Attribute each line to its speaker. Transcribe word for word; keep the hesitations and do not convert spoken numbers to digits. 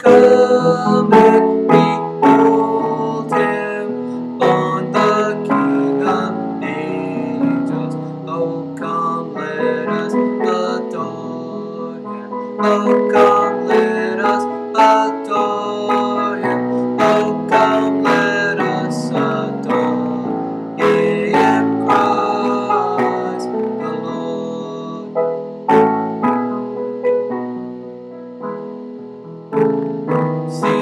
Speaker 1: come and behold him, born the King of angels. Oh, come, let us adore him. Oh, come, let us adore him. Oh, come, let us adore him, Christ the Lord. See